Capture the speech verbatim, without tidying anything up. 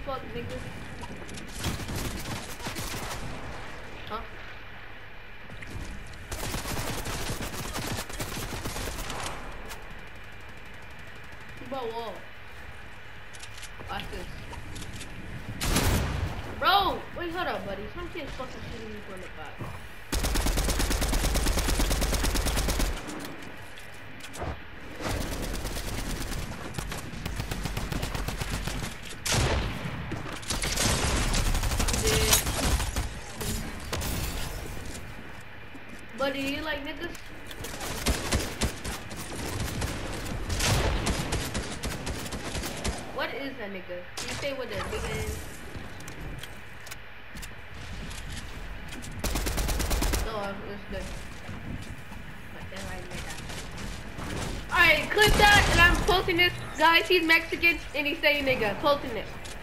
fuck, nigga? Huh? Bro, whoa. Watch this. Bro, wait, hold up, buddy. Some kid's fucking shooting me from the back. Buddy, you like niggas? What is that nigga? You say what that nigga is? Oh, it's good. But then I made that. Alright, clip that and I'm posting this. Guys, he's Mexican and he's saying nigga. Posting it.